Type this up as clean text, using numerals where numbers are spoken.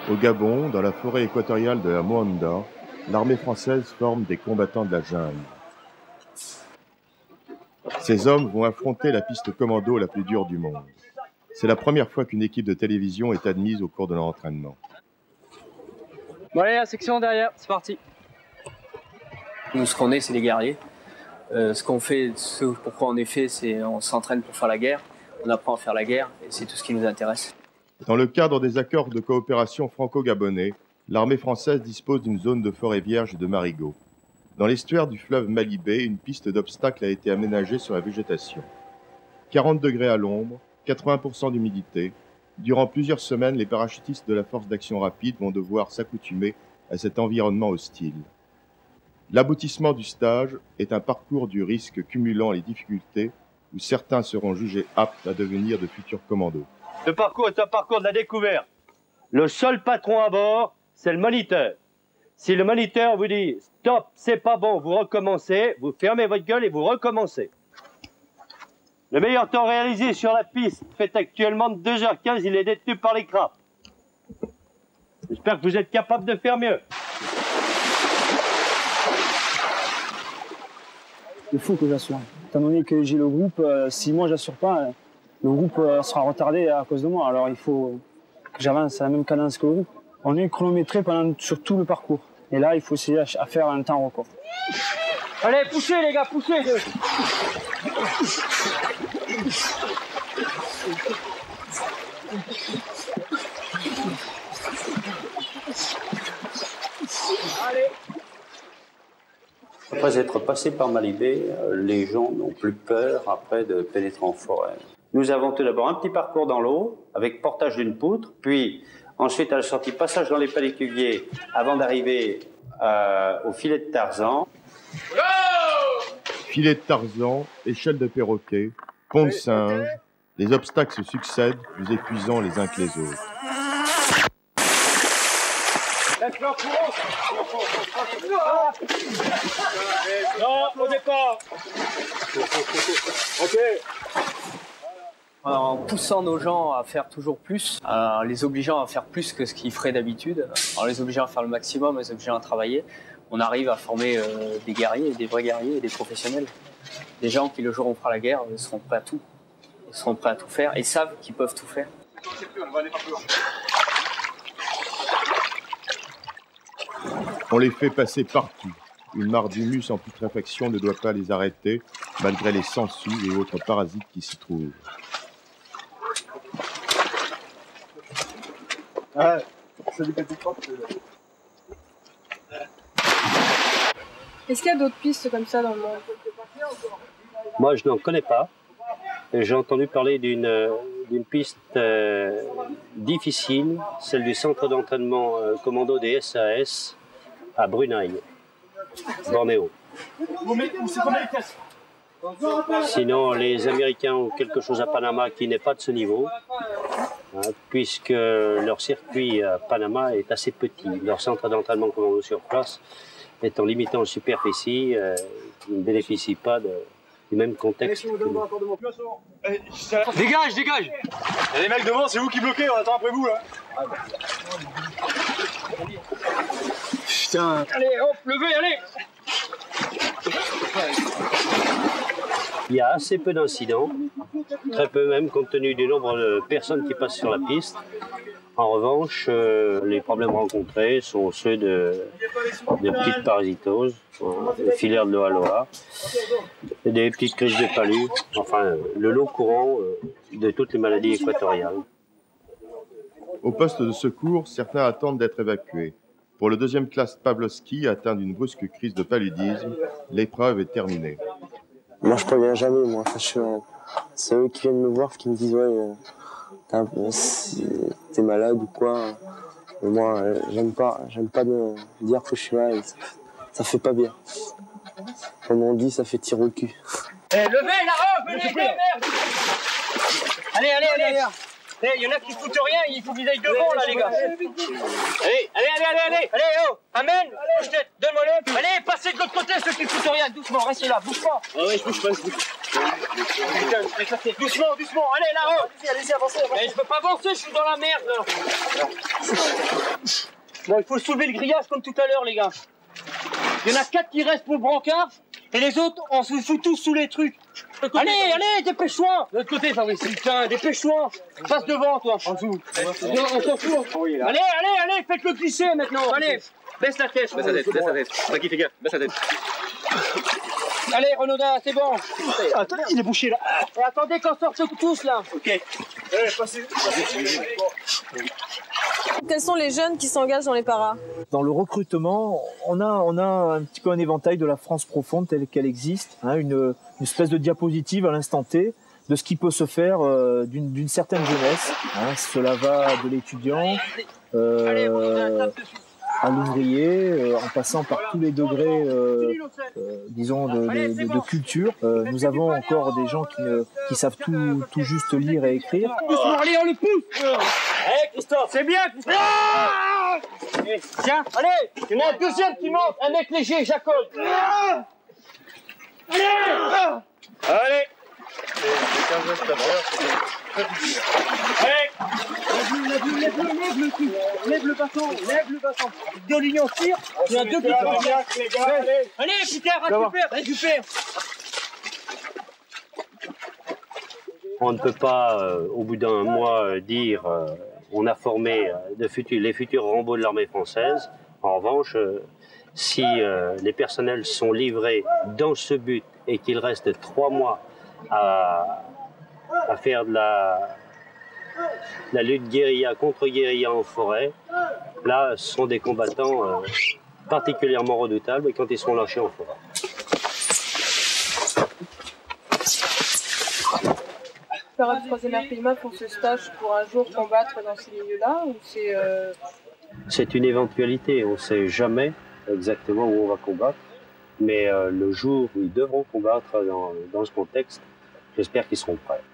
Au Gabon, dans la forêt équatoriale de la Moanda, l'armée française forme des combattants de la jungle. Ces hommes vont affronter la piste commando la plus dure du monde. C'est la première fois qu'une équipe de télévision est admise au cours de leur entraînement. Bon allez, la section derrière, c'est parti. Nous, ce qu'on est, c'est des guerriers. Ce qu'on fait, ce pourquoi on est fait, c'est on s'entraîne pour faire la guerre. On apprend à faire la guerre et c'est tout ce qui nous intéresse. Dans le cadre des accords de coopération franco-gabonais, l'armée française dispose d'une zone de forêt vierge et de marigots. Dans l'estuaire du fleuve Malibé, une piste d'obstacles a été aménagée sur la végétation. 40 degrés à l'ombre, 80% d'humidité. Durant plusieurs semaines, les parachutistes de la force d'action rapide vont devoir s'accoutumer à cet environnement hostile. L'aboutissement du stage est un parcours du risque cumulant les difficultés où certains seront jugés aptes à devenir de futurs commandos. Le parcours est un parcours de la découverte. Le seul patron à bord, c'est le moniteur. Si le moniteur vous dit « Stop, c'est pas bon, vous recommencez », vous fermez votre gueule et vous recommencez. Le meilleur temps réalisé sur la piste fait actuellement de 2h15, il est détenu par les crapes. J'espère que vous êtes capable de faire mieux. Il faut que j'assure. Étant donné que j'ai le groupe, si moi j'assure pas, le groupe sera retardé à cause de moi. Alors il faut que j'avance à la même cadence que le groupe. On est chronométré sur tout le parcours. Et là, il faut essayer à faire un temps record. Allez, poussez les gars, poussez! Allez! Après être passé par Malibé, les gens n'ont plus peur après de pénétrer en forêt. Nous avons tout d'abord un petit parcours dans l'eau, avec portage d'une poutre, puis ensuite à la sortie, passage dans les palétuviers, avant d'arriver au filet de Tarzan. Filet de Tarzan, échelle de perroquet, pont de singe, les obstacles se succèdent, plus épuisants les uns que les autres. Non, au départ. Ok. En poussant nos gens à faire toujours plus, en les obligeant à faire plus que ce qu'ils feraient d'habitude, en les obligeant à faire le maximum, en les obligeant à travailler, on arrive à former des guerriers, des vrais guerriers et des professionnels. Des gens qui, le jour où on fera la guerre, seront prêts à tout. Ils seront prêts à tout faire et savent qu'ils peuvent tout faire. On les fait passer partout. Une mare d'humus en putréfaction ne doit pas les arrêter, malgré les sangsues et autres parasites qui s'y trouvent. Est-ce qu'il y a d'autres pistes comme ça dans le monde? Moi, je n'en connais pas. J'ai entendu parler d'une piste difficile, celle du centre d'entraînement commando des SAS à Brunei, Bornéo. Sinon, les Américains ont quelque chose à Panama qui n'est pas de ce niveau, puisque leur circuit à Panama est assez petit. Leur centre d'entraînement commando sur place étant limité en superficie, ne bénéficie pas du même contexte. Dégage, dégage! Il y a des mecs devant, c'est vous qui bloquez, on attend après vous là. Putain. Allez, hop, levez, allez! Il y a assez peu d'incidents, très peu même compte tenu du nombre de personnes qui passent sur la piste. En revanche, les problèmes rencontrés sont ceux de petites parasitoses, des filaires de Loa-Loa, des petites crises de palu, enfin le lot courant de toutes les maladies équatoriales. Au poste de secours, certains attendent d'être évacués. Pour le deuxième classe Pavlovski, atteint d'une brusque crise de paludisme, l'épreuve est terminée. Moi, je préviens jamais, moi. C'est eux qui viennent me voir, qui me disent « Ouais, t'es malade ou quoi ?» Mais moi, j'aime pas dire que je suis malade. Ça fait pas bien. Comme on dit, ça fait tirer au cul. Eh, levez là, venez, merde! Allez, allez, allez! Il y en a qui foutent rien, il faut qu'ils aillent devant là, les gars! Allez, oh! Amène! Bouge-tête, donne-moi le! Allez, passez de l'autre côté, ceux qui foutent rien, doucement, restez là, bouge pas! Ah ouais, je bouge pas. Doucement, doucement, allez, là-haut. Allez-y, avancez, avancez. Mais je peux pas avancer, je suis dans la merde, là. Bon, il faut soulever le grillage comme tout à l'heure, les gars. Il y en a 4 qui restent pour le brancard, et les autres, on se fout tous sous les trucs. Allez, allez, dépêche-toi. De l'autre côté, Fabrice. Putain, dépêche-toi. Passe devant, toi. En dessous. On s'en fout. Allez, allez, allez, faites-le glisser maintenant. Allez, baisse la tête. Baisse la tête, baisse la tête. Qui fait gaffe, baisse la tête. Allez, Renaudin, c'est bon. Attends, il est bouché là. Et attendez qu'on sorte tous là. Ok. Passez. Quels sont les jeunes qui s'engagent dans les paras? Dans le recrutement, on a un petit peu un éventail de la France profonde telle qu'elle existe, hein, une espèce de diapositive à l'instant T de ce qui peut se faire d'une certaine jeunesse. Hein. Cela va de l'étudiant à l'ouvrier, en passant par tous les degrés, disons, de culture. Nous avons encore des gens qui savent tout juste lire et écrire. Allez, on les pousse. Allez, Christophe. C'est bien, Christophe. Ah, tiens, allez. Il y en a un deuxième qui monte. Un mec léger, Jacob. Allez. Allez. Lève le bâton, lève le bâton. Deux lignes en tir, il y a deux qui sont. Allez, putain, récupère. On ne peut pas, au bout d'un mois, dire on a formé les futurs Rambo de l'armée française. En revanche, si les personnels sont livrés dans ce but et qu'il reste 3 mois à faire de la lutte guérilla contre guérilla en forêt, là, ce sont des combattants particulièrement redoutables quand ils sont lâchés en forêt. Les paras du 3e RPIMA font ce stage pour un jour combattre dans ces milieux-là ou c'est C'est une éventualité, on ne sait jamais exactement où on va combattre, mais le jour où ils devront combattre dans ce contexte, j'espère qu'ils seront prêts.